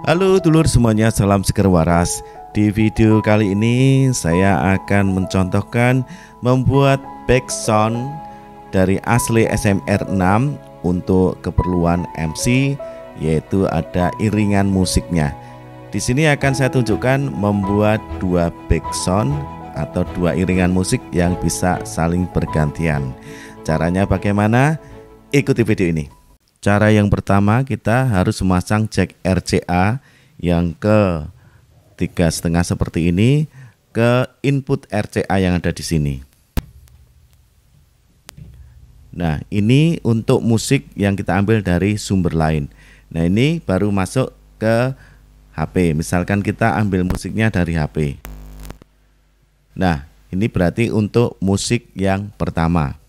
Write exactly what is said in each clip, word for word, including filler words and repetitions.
Halo dulur semuanya, salam seger waras. Di video kali ini saya akan mencontohkan membuat background dari asli S M R enam untuk keperluan M C, yaitu ada iringan musiknya. Di sini akan saya tunjukkan membuat dua background atau dua iringan musik yang bisa saling bergantian. Caranya bagaimana? Ikuti video ini. Cara yang pertama, kita harus memasang jack R C A yang ke tiga setengah seperti ini ke input R C A yang ada di sini. Nah, ini untuk musik yang kita ambil dari sumber lain. Nah, ini baru masuk ke H P. Misalkan kita ambil musiknya dari H P. Nah, ini berarti untuk musik yang pertama.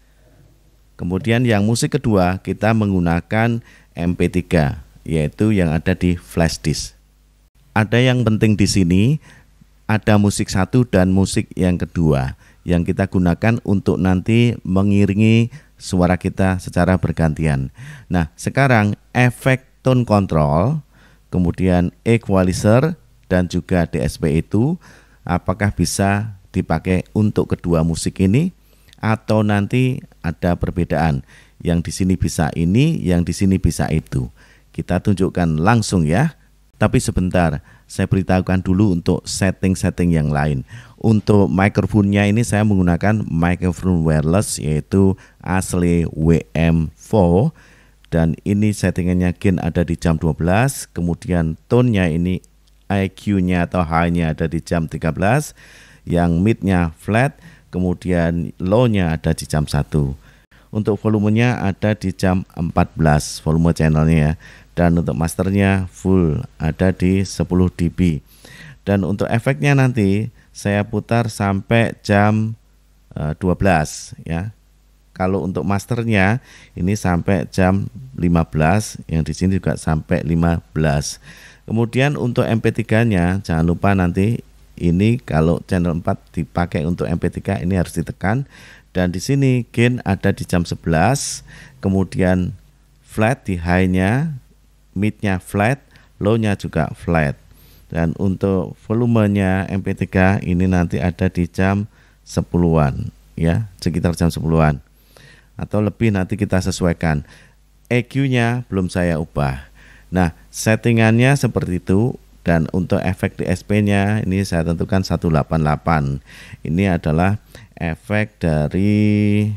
Kemudian yang musik kedua kita menggunakan M P tiga, yaitu yang ada di flash disk. Ada yang penting di sini, ada musik satu dan musik yang kedua yang kita gunakan untuk nanti mengiringi suara kita secara bergantian. Nah, sekarang efek tone control, kemudian equalizer dan juga D S P itu apakah bisa dipakai untuk kedua musik ini? Atau nanti ada perbedaan, yang di sini bisa ini, yang di sini bisa itu. Kita tunjukkan langsung ya. Tapi sebentar, saya beritahukan dulu untuk setting-setting yang lain. Untuk mikrofonnya ini saya menggunakan mikrofon wireless, yaitu asli W M empat, dan ini settingannya gain ada di jam dua belas, kemudian tone-nya ini I Q-nya atau high-nya ada di jam tiga belas, yang mid-nya flat, kemudian low-nya ada di jam satu. Untuk volumenya ada di jam empat belas, volume channelnya ya. Dan untuk masternya full ada di sepuluh dB. Dan untuk efeknya nanti saya putar sampai jam dua belas ya. Kalau untuk masternya ini sampai jam lima belas, yang di sini juga sampai lima belas. Kemudian untuk M P tiga-nya jangan lupa nanti ini kalau channel empat dipakai untuk M P tiga ini harus ditekan, dan di sini gain ada di jam sebelas, kemudian flat di high-nya, mid-nya flat, low-nya juga flat. Dan untuk volumenya M P tiga ini nanti ada di jam sepuluhan ya, sekitar jam sepuluhan atau lebih, nanti kita sesuaikan. E Q-nya belum saya ubah. Nah, settingannya seperti itu. Dan untuk efek D S P-nya ini saya tentukan seratus delapan puluh delapan. Ini adalah efek dari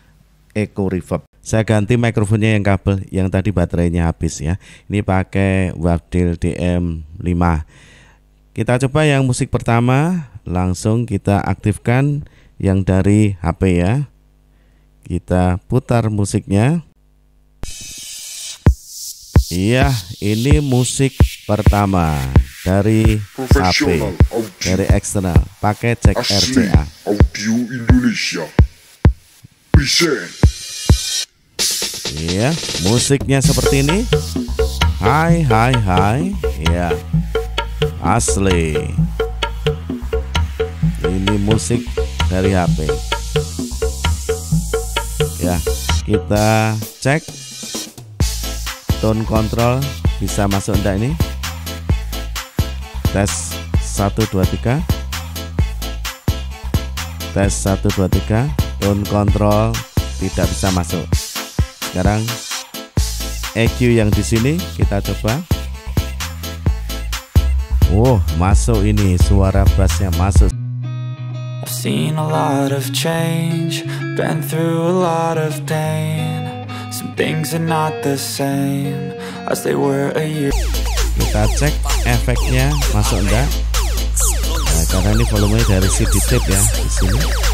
Echo Reverb. Saya ganti mikrofonnya yang kabel, yang tadi baterainya habis ya. Ini pakai Wavdale D M lima. Kita coba yang musik pertama, langsung kita aktifkan yang dari H P ya. Kita putar musiknya. Iya, ini musik pertama dari H P, dari eksternal, pakai jack R C A. Audio Indonesia. Present. Iya, musiknya seperti ini. Hai, hai, hai. Ya, asli. Ini musik dari H P. Ya, kita cek tone control bisa masuk enggak ini. Tes satu dua tiga. Tes satu dua tiga. Tone control tidak bisa masuk. Sekarang E Q yang di sini kita coba. Oh, masuk ini, suara bassnya masuk. I've seen a lot of change, been through a lot of pain. Some things are not the same as they were a year. Kita cek efeknya masuk enggak. Nah, karena ini volumenya dari C D tape ya di sini.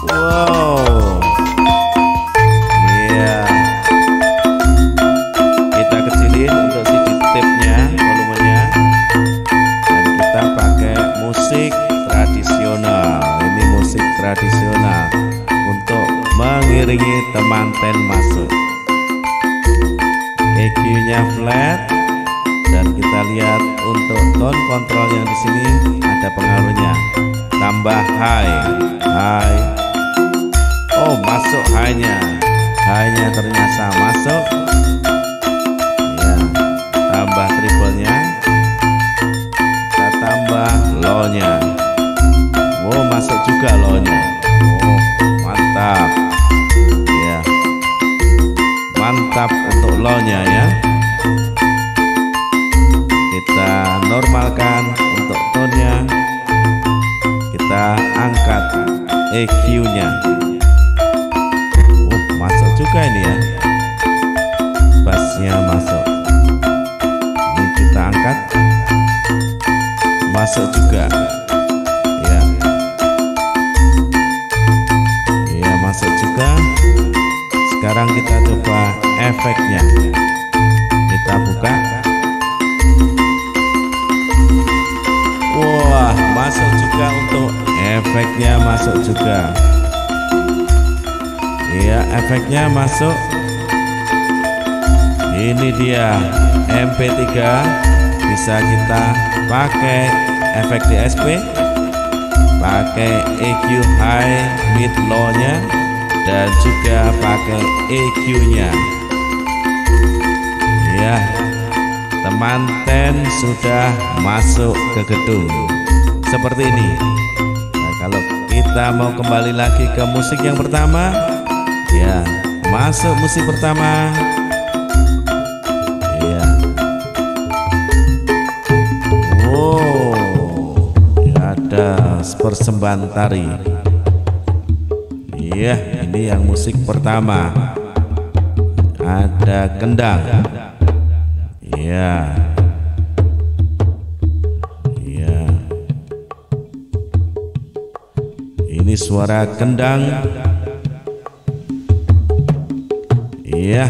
Wow. Iya. Kita kecilin untuk C D tape-nya, volumenya. Dan kita pakai musik tradisional. Ini musik tradisional untuk mengiringi temanten masuk. E Q-nya flat. Dan kita lihat untuk tone control yang di sini ada pengaruhnya. Tambah high, high. Oh, masuk high-nya. High-nya ternyata masuk. Ya, tambah triple-nya. Kita tambah low-nya. Oh, masuk juga low-nya. Oh, mantap. Ya. Mantap untuk low-nya ya. Kita normalkan untuk tone-nya. Kita angkat E Q-nya. Oh, masuk juga ini ya. Bass-nya masuk. Ini kita angkat. Masuk juga. Ya. Ya, masuk juga. Sekarang kita coba efeknya. Kita buka. Wah, masuk juga untuk efeknya, masuk juga. Iya, efeknya masuk. Ini dia M P tiga. Bisa kita pakai efek D S P, pakai E Q high, mid, low-nya, dan juga pakai E Q-nya. Ya. Temanten sudah masuk ke gedung seperti ini. Nah, kalau kita mau kembali lagi ke musik yang pertama, ya masuk musik pertama. Ya. Wow, ada persembahan tari. Iya, ini yang musik pertama. Ada kendang. Ya, ya. Ini suara kendang. Iya.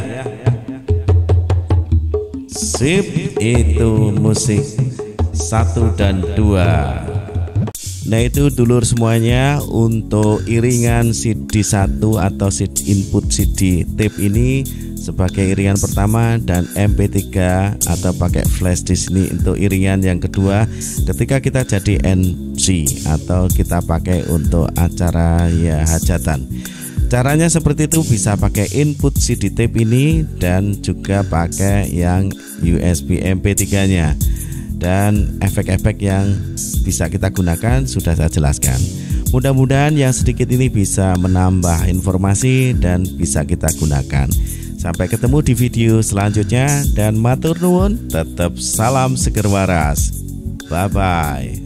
Sip, itu musik satu dan dua. Nah, itu dulur semuanya untuk iringan C D satu atau C D input C D tape ini sebagai iringan pertama, dan M P tiga atau pakai flash di sini untuk iringan yang kedua ketika kita jadi M C atau kita pakai untuk acara ya hajatan. Caranya seperti itu, bisa pakai input C D tape ini dan juga pakai yang U S B M P tiga nya, dan efek-efek yang bisa kita gunakan sudah saya jelaskan. Mudah-mudahan yang sedikit ini bisa menambah informasi dan bisa kita gunakan. Sampai ketemu di video selanjutnya, dan matur nuwun, tetap salam seger waras. Bye bye.